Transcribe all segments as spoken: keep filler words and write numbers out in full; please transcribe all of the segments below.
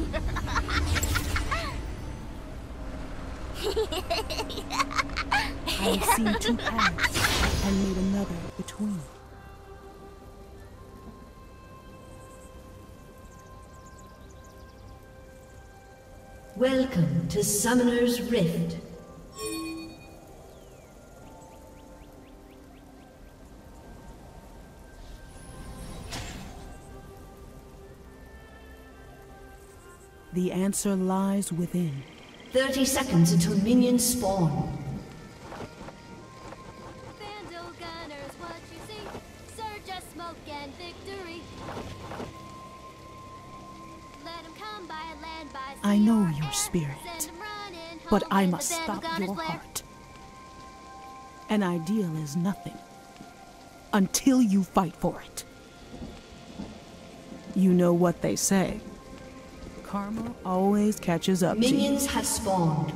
I have seen two paths and made another between. Welcome to Summoner's Rift. The answer lies within. thirty seconds until minions spawn. Vandal gunners, what you see? Surge of smoke and victory. Let 'em come by land, by sea. I know or your air. spirit, Send 'em running but home I when must the vandal stop gunners your flare. heart. An ideal is nothing until you fight for it. You know what they say. Karma always catches up to you. Minions have spawned.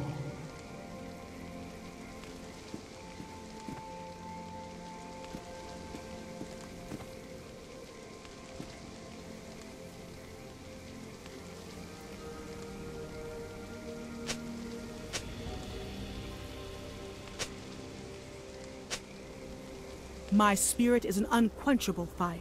My spirit is an unquenchable fire.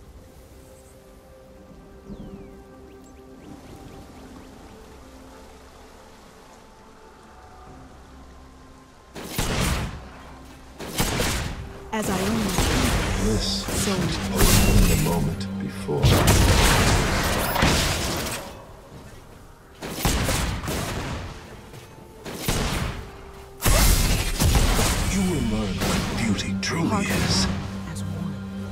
As I only This so was only the moment before. You will learn what beauty truly is. as one.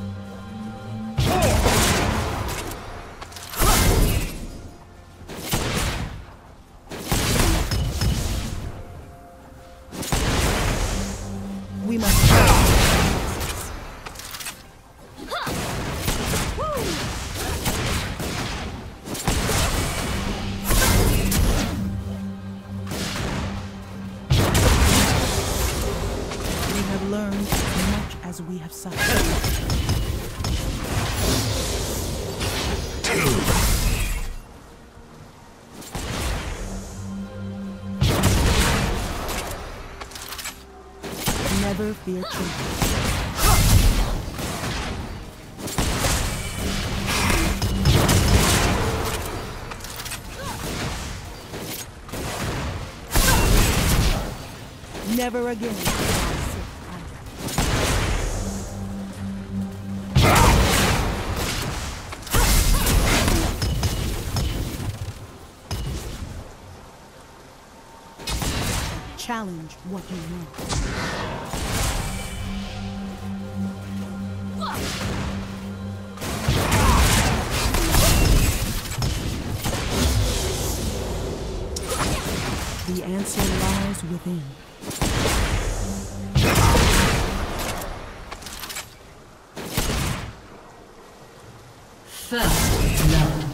We must We have learned as much as we have suffered. Two. Never fear change. Never again. will I sit idle. Challenge what you know. The answer lies within. First blood.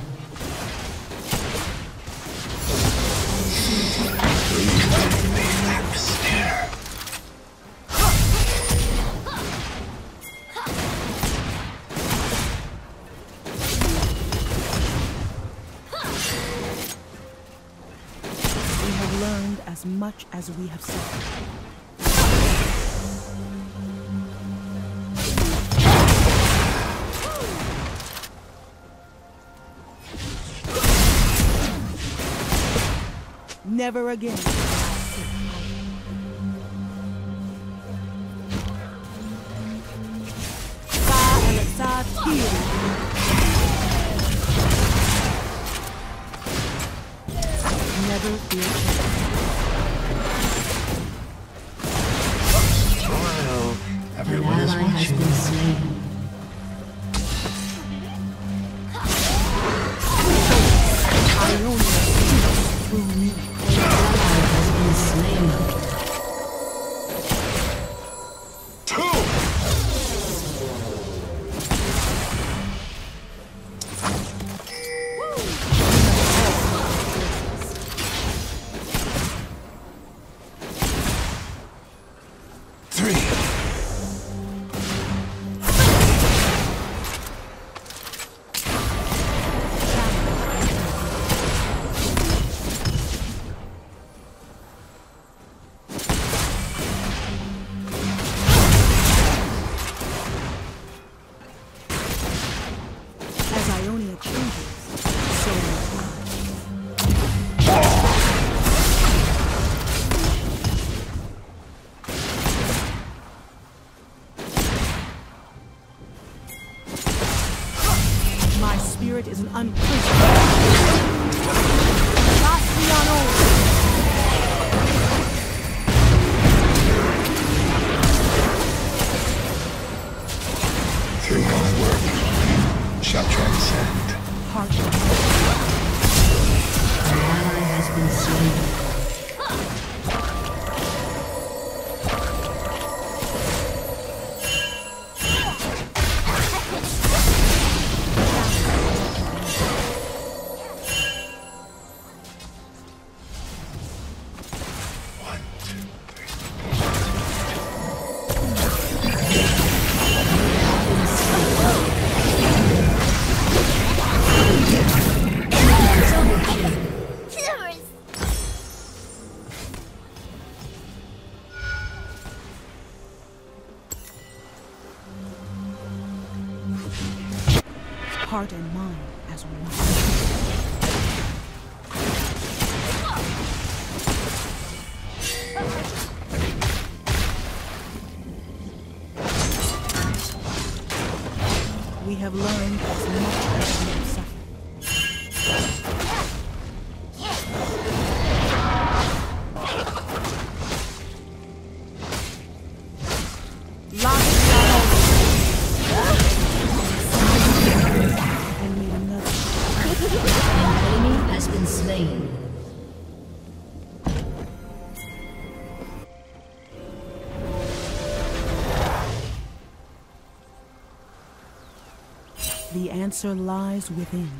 We have learned as much as we have suffered. Never again. will I sit idle. Sa and Assad here. Never fear change. Smile. An Everyone is ally has watching. been slain. I only see through me. An ally has been slain. Two. Three. heart and mind as one. We have learned as much as we have suffered. The answer lies within.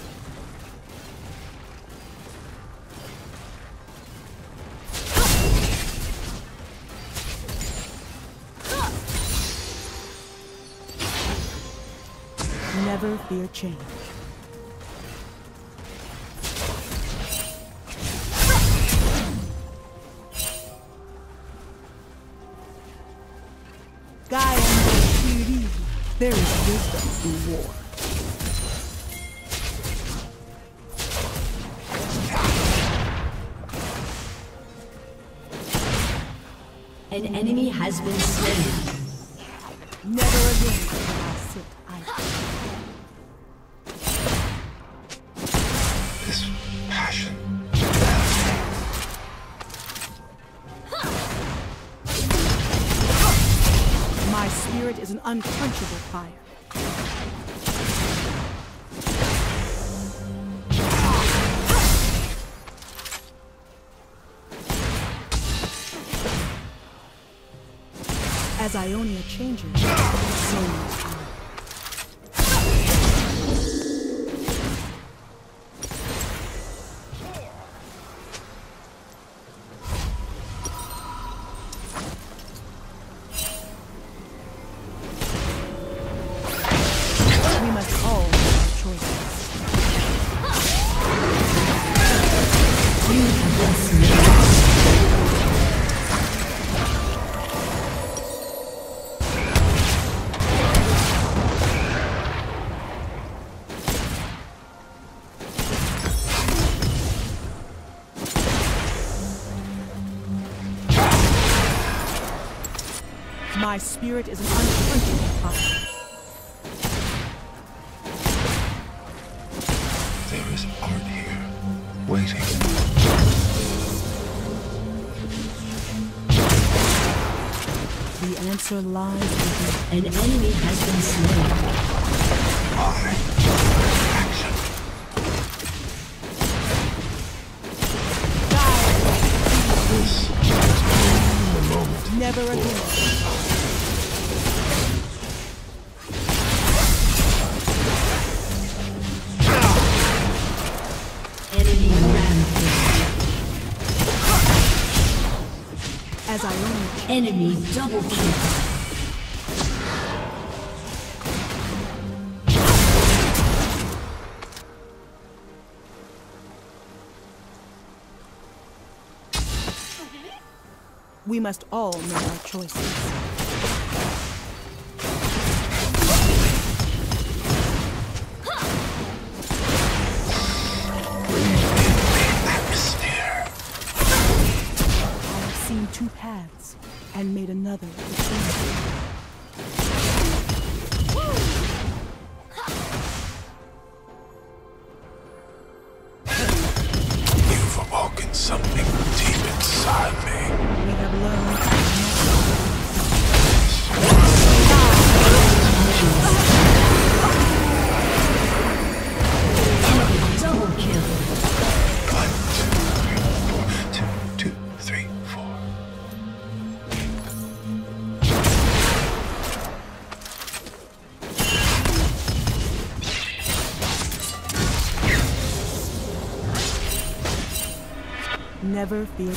Never fear change. Gaia, there is wisdom in war. An enemy has been slain. Never again will I sit idle. This passion. My spirit is an unquenchable fire. As Ionia changes, so must I. We must all make our choices. You have been slain. My spirit is an unquenchable fire. There is art here, waiting. The answer lies within. An enemy has been slain. My action. This is the moment. Never again. Enemy rampage. As Ionia Enemy double kill. we must all make our choices. Seen two paths and made another between them. You've awoken something deep inside me. We have learned Double kill. One, two, three, four. Two, two, three, four. never fear.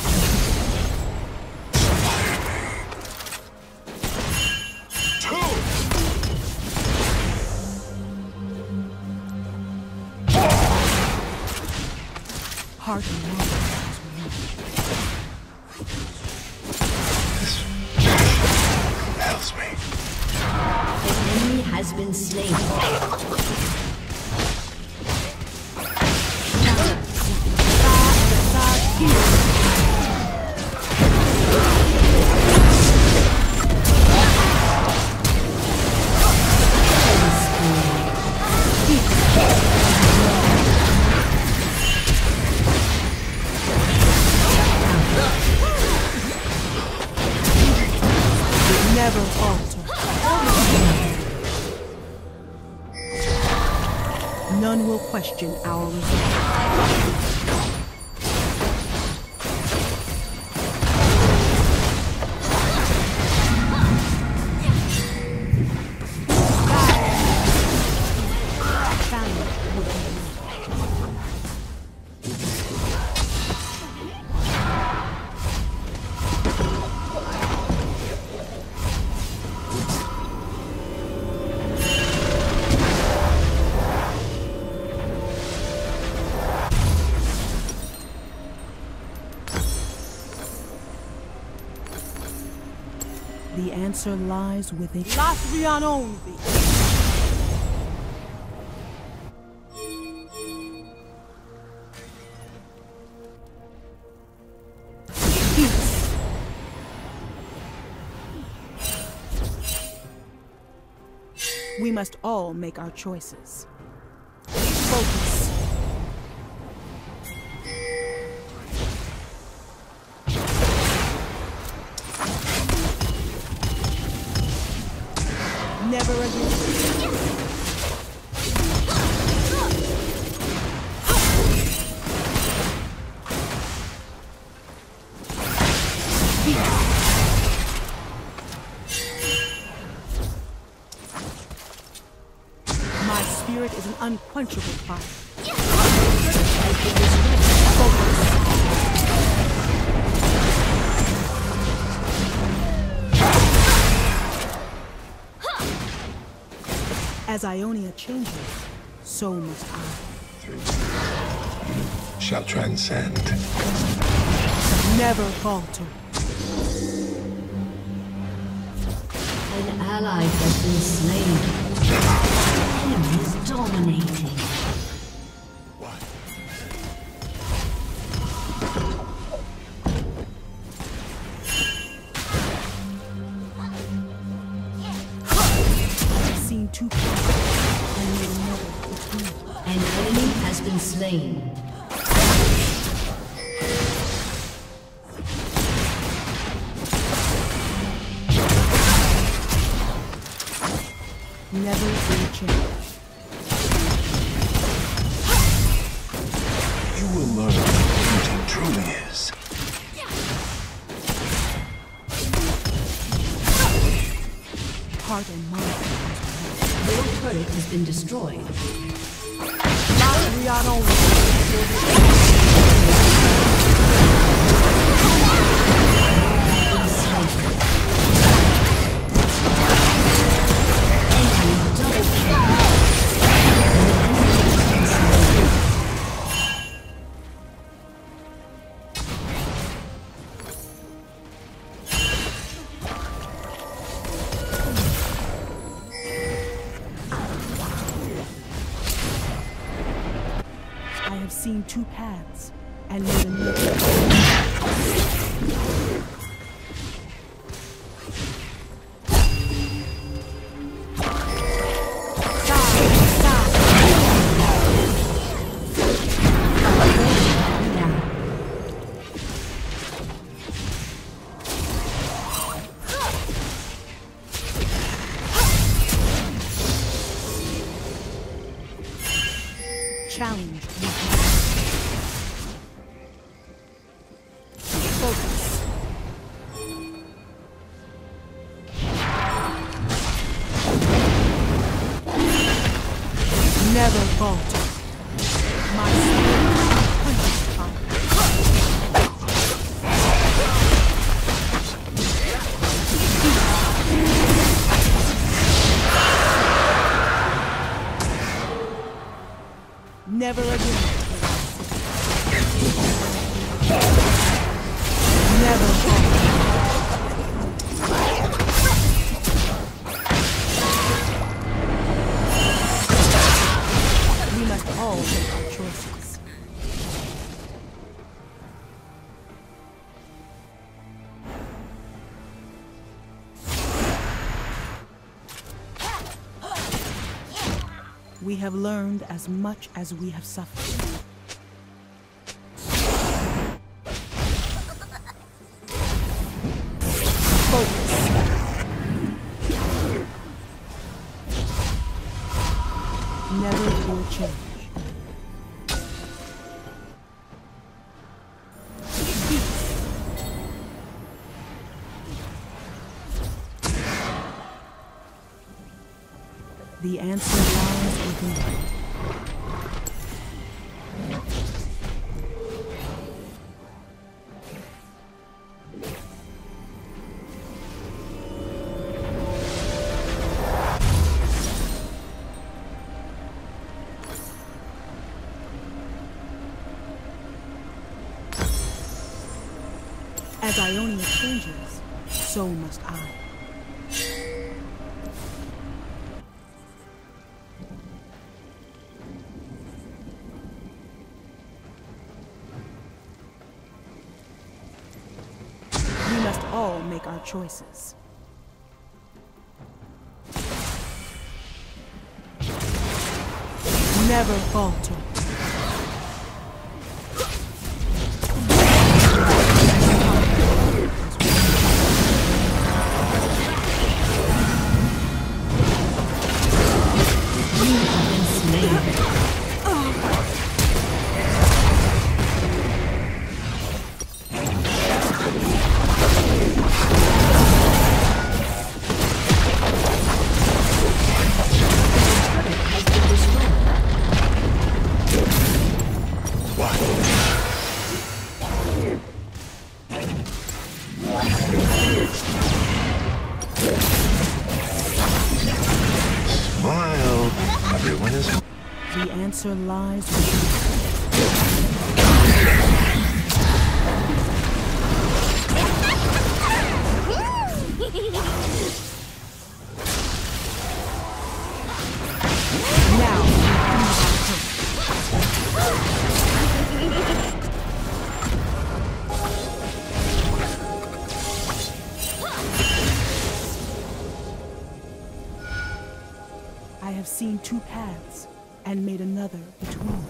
Heart and mind as one. This passion compels me. The enemy has been slain. question our results. The answer lies within Latvian only. Peace. We must all make our choices. Focus. Never again. My spirit is an unquenchable fire. Focus. As Ionia changes, so must I. Shall transcend. Never falter. An ally has been slain. The enemy is dominating. Two and made another between. An enemy has been slain. Never will change. You will learn what beauty truly is. Heart and mind. Your turret has been destroyed. Latvian only. I have seen two paths and made another. Challenge. Focus. Never falter. My spirit is fire. Never again. Never falter. We must all make our choices. We have learned as much as we have suffered. Focus. Never will change. The answer lies within. As Ionia changes, so must I. We must all make our choices. Never falter. Smile. Everyone is. The answer lies within. I have seen two paths and made another between them.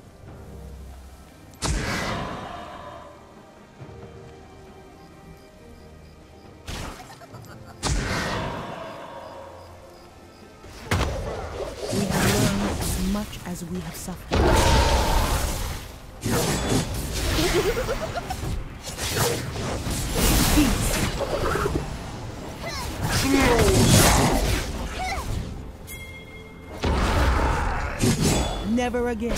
We have learned as much as we have suffered. Peace. Never again.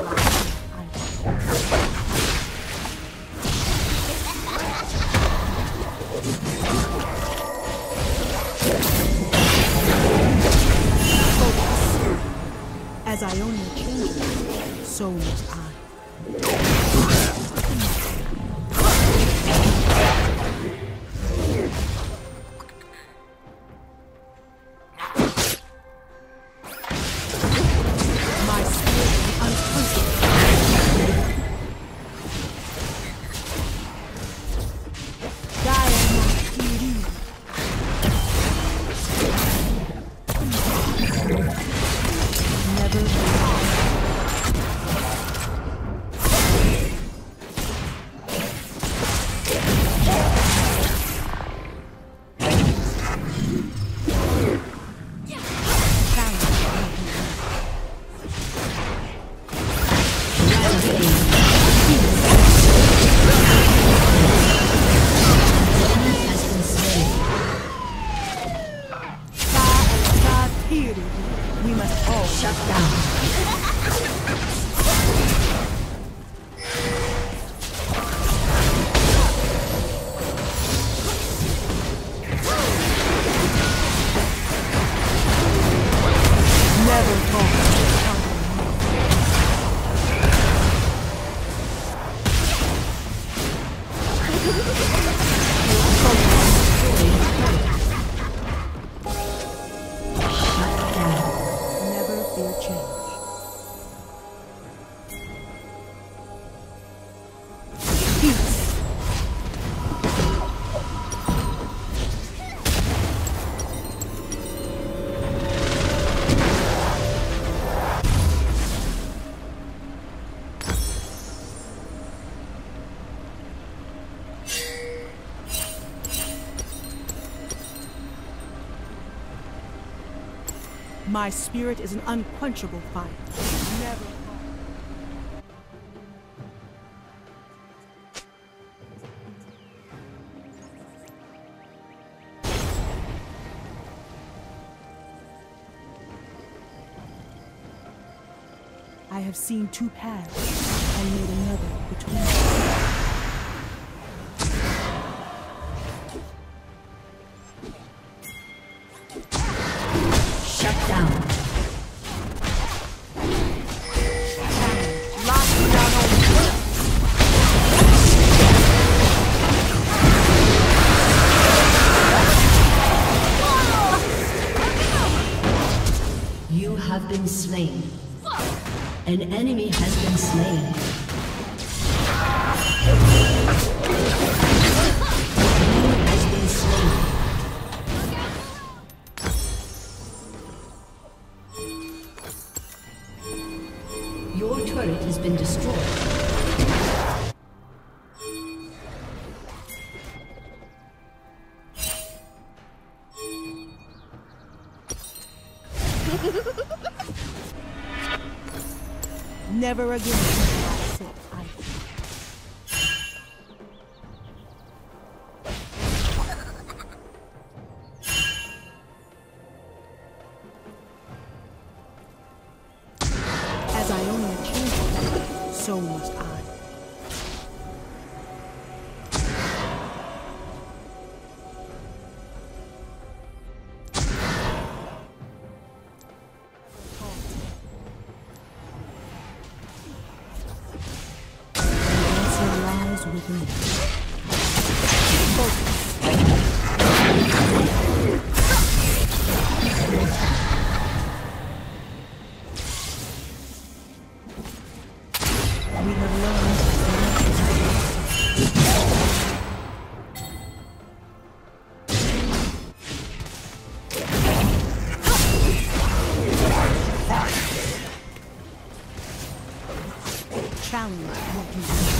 As Ionia changes, so must I. We must all shut down. Never talk. My spirit is an unquenchable fire. Never. have seen two paths and made another between them. Shut down. You have been slain. An enemy has been slain. An enemy has been slain. Your turret has been destroyed. Never again will I sit idle. As Ionia changes, so must I. With me. We have learned challenge what you do.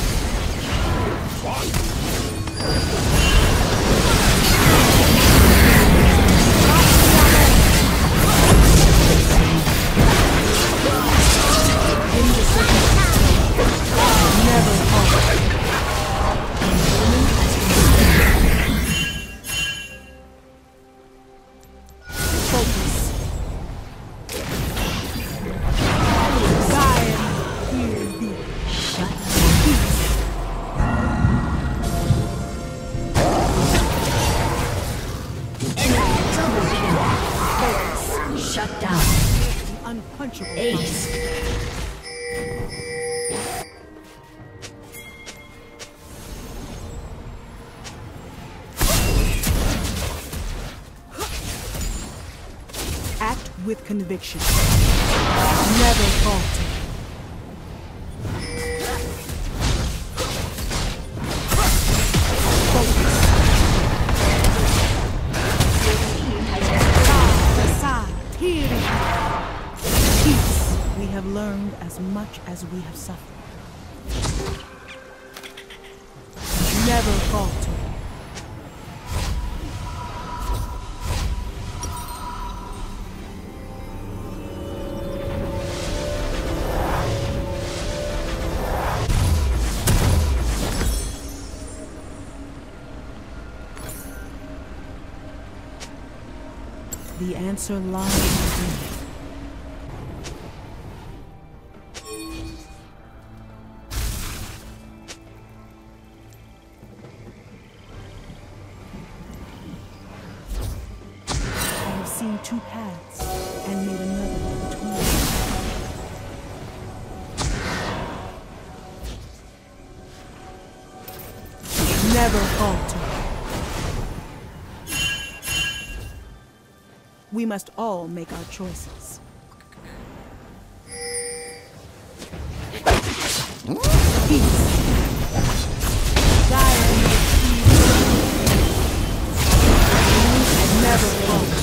Shut down. Unpunchable. Ace. Act with conviction. Never falter. We have learned as much as we have suffered. Never falter. The answer lies within. Seen two paths and made another between them. Never falter. We must all make our choices. Peace. Dire never falter.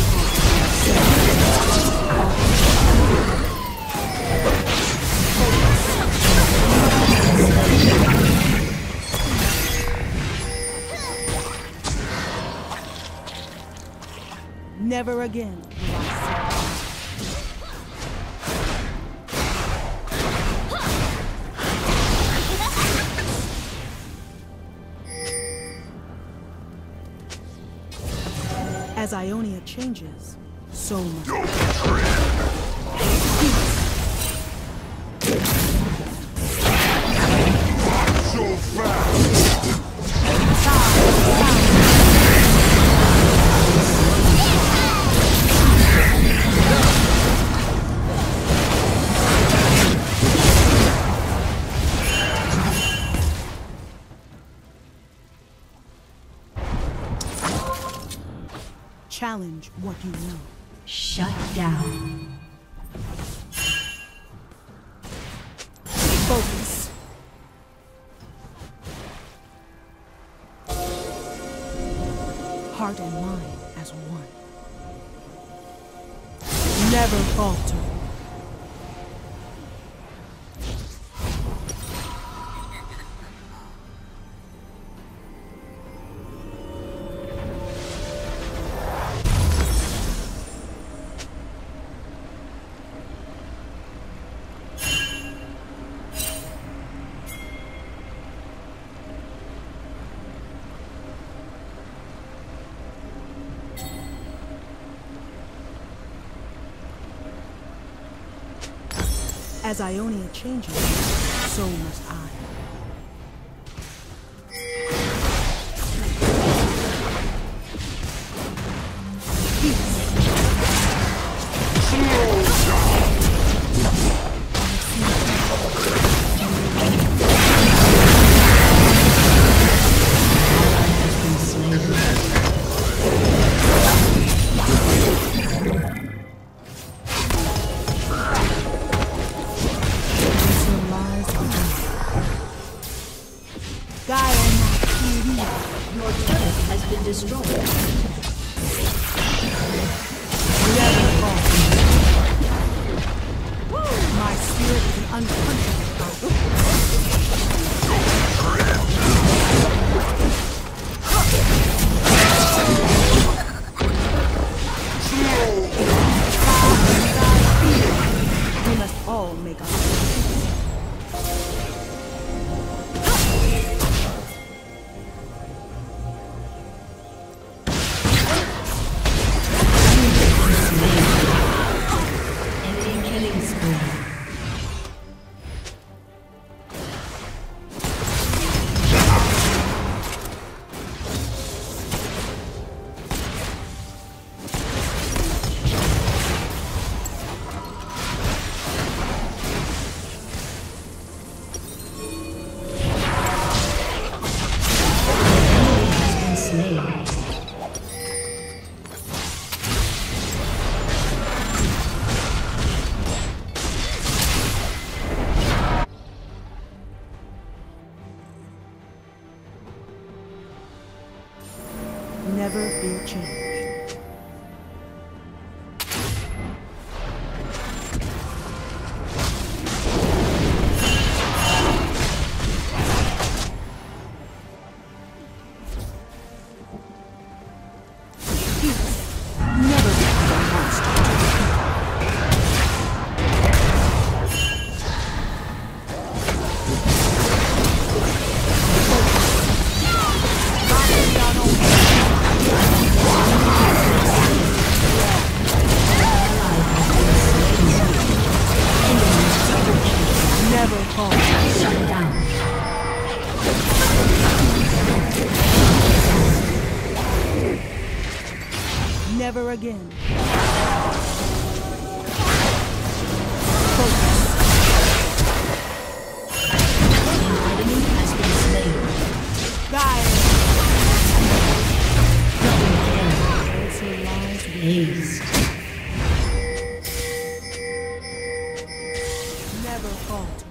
Never again will I sit. As Ionia changes, so must I. Challenge what you know. Shut down. Focus. Heart and mind as one. Never falter. As Ionia changes, so must I. Your turret has been destroyed. Never fall. My spirit is an unpunishable power. We must all make our choices. Never fear change. Never again. Focus. An enemy has been slain. Die. Aced. Never falter.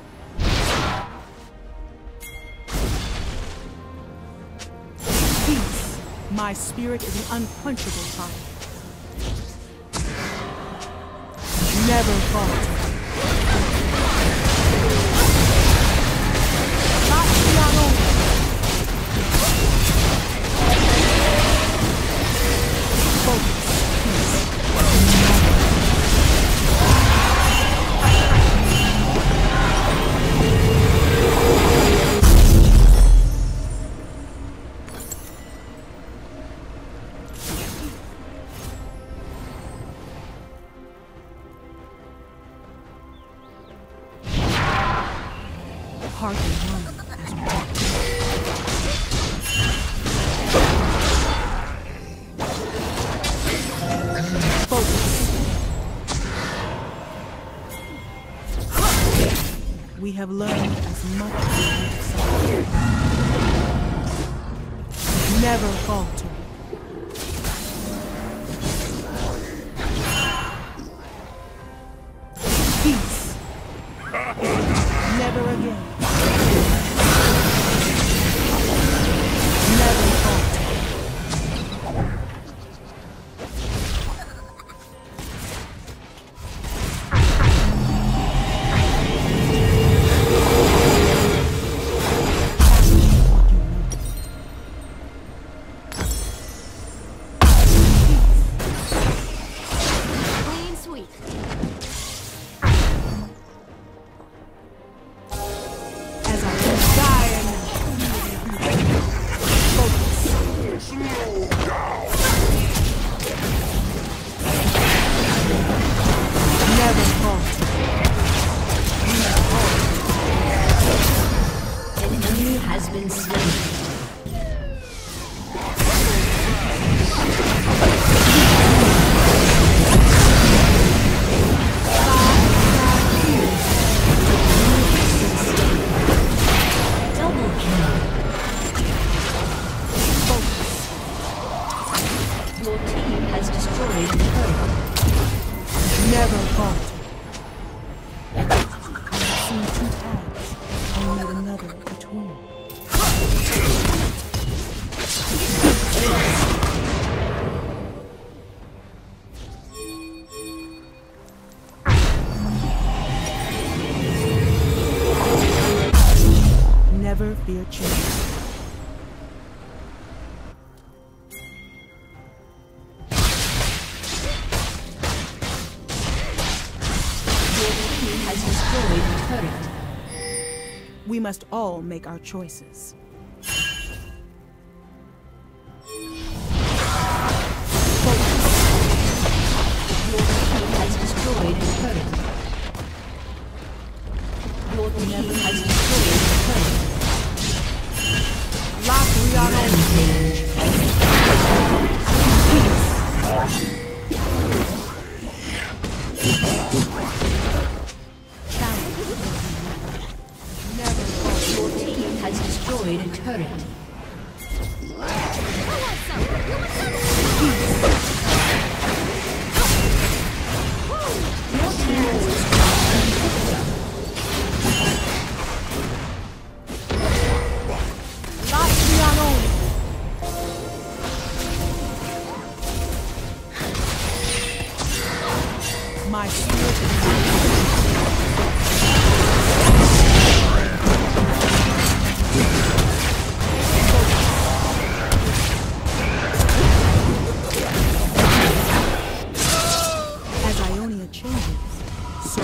Peace. My spirit is an unquenchable fire. Never falter. Focus. Peace. Heart and mind as one. Focus. We have learned as much as we have. Never falter. has been slain. Never fear change. Has destroyed the turret. We must all make our choices. Your team has destroyed the turret. Your team has destroyed the turret. Lock Rampage. Your team has destroyed a turret. Your team has My spirit is as Ionia changes, so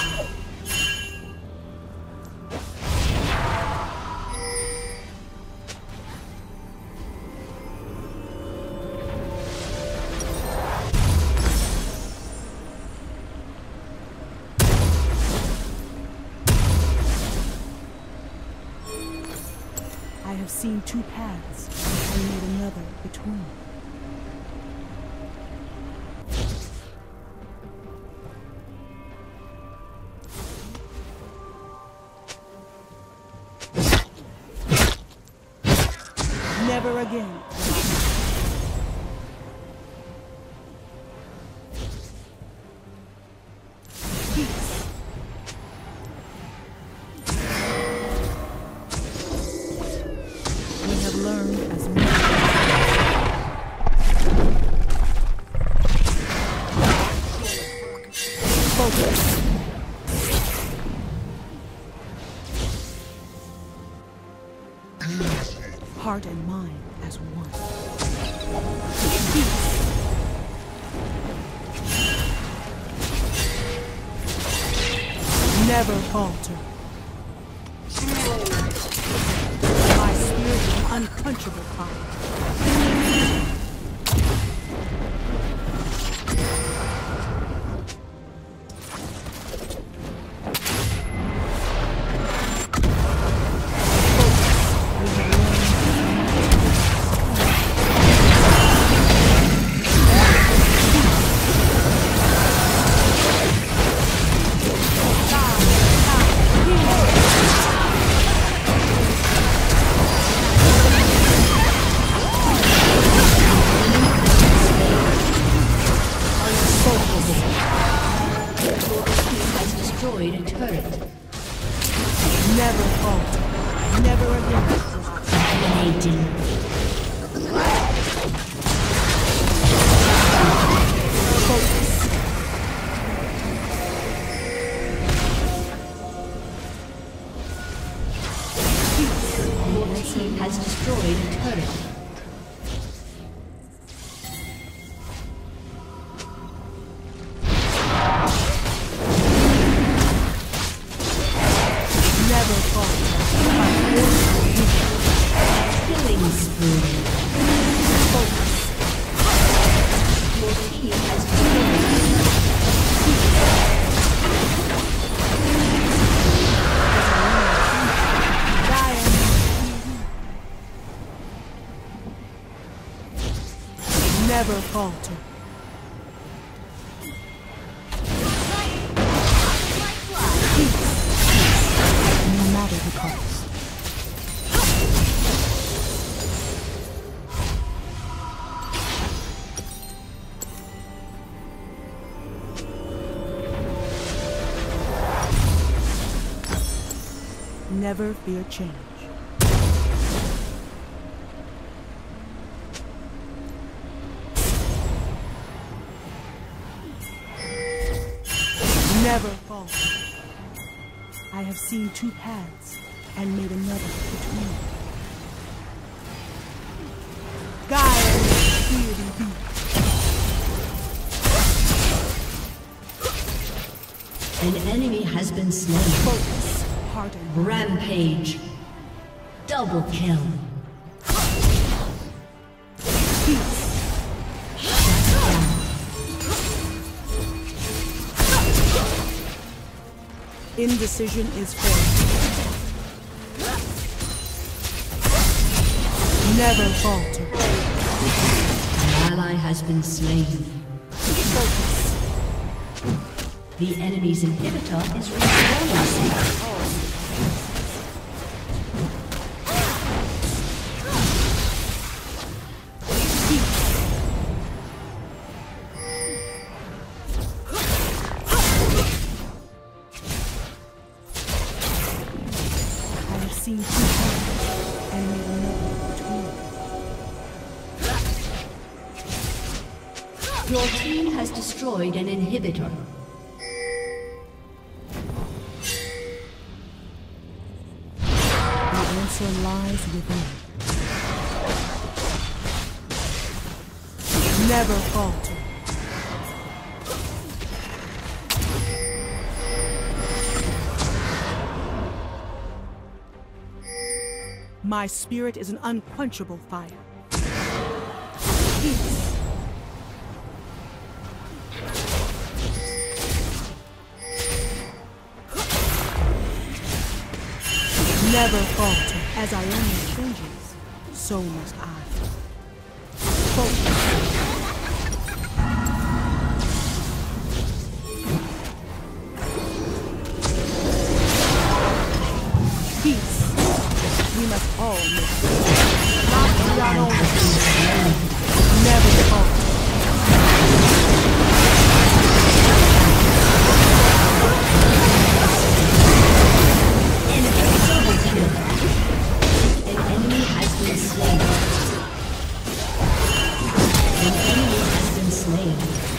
I have seen two paths and made another between. Never again. Peace. We have learned as much. Focus. Heart and mind as one. Peace. Never falter. My spirit is unquenchable fire. destroyed a turret. Never falter. Never again. Dominating. Focus. Your team has destroyed a turret. Killing spree. Focus. Your team has destroyed. Never falter. Peace. No matter the cost. Never fear change. Never fall. I have seen two paths and made another between. Guide fear be. An enemy has been slain. Focus, heart and mind. Rampage. Double kill. Peace. Indecision is fair. Never falter. An ally has been slain. Focus. The enemy's inhibitor is respawning. Seen two paths and made another between. Your team has destroyed an inhibitor. The answer lies within. Never falter. My spirit is an unquenchable fire. Peace. Never falter. As I own the strangers, so must I. Focus. Peace. We must all make never fall. Enemy double kill. An enemy has been slain. An enemy has been slain.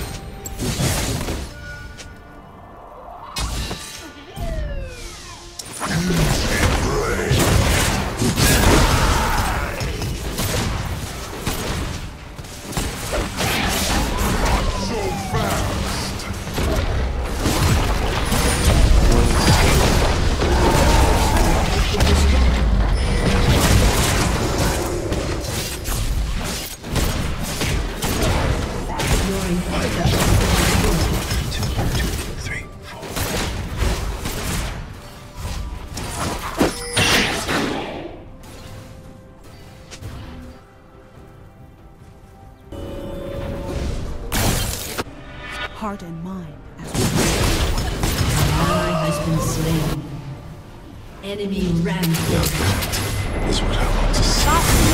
Heart and mind as Ally has been slain. Enemy rampage. Is what I want to see.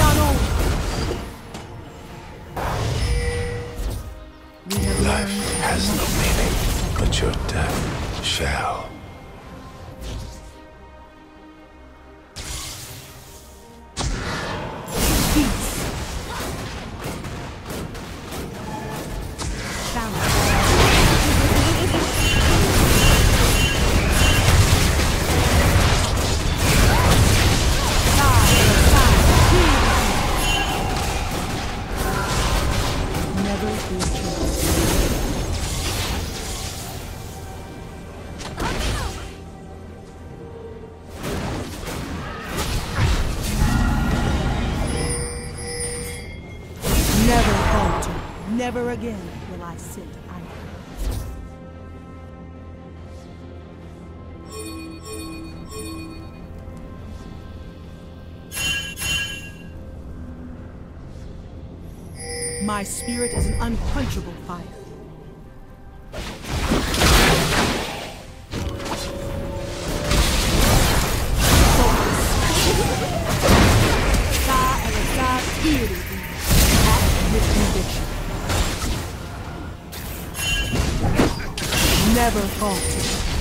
we have Life learned has no meaning, but your death shall. peace. Balance. Never fear change. Never falter. Never again will I sit idle. My spirit is an unquenchable fire. Never falter.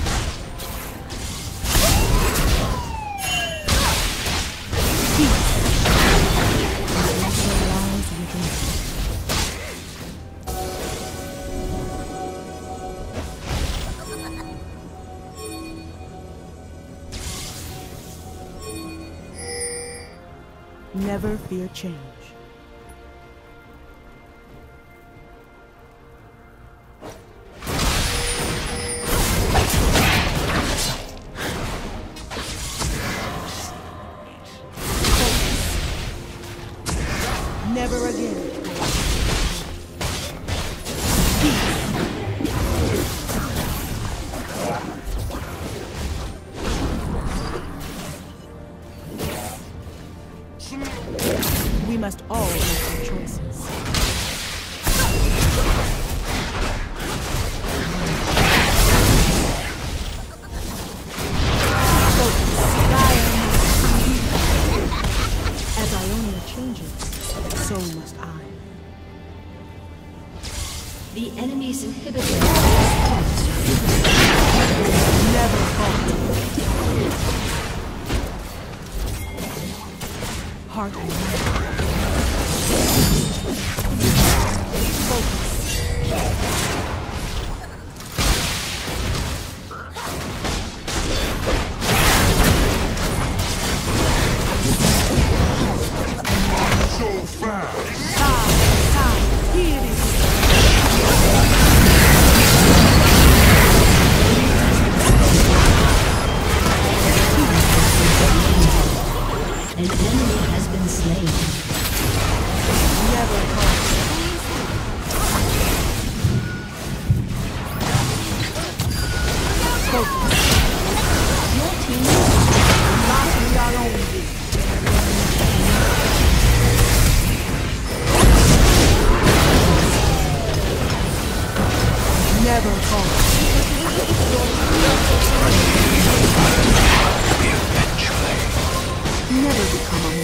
Peace. Lies within. Never fear change. Never again. We must all make our choices. As Ionia changes, so must I. The enemy's inhibitor. Never falter. Heart and mind. Focus. So fast. Time, time, here it is. An enemy has been slain. Never falter. Focus. Your team is not our own. Never falter. Eventually. Never become a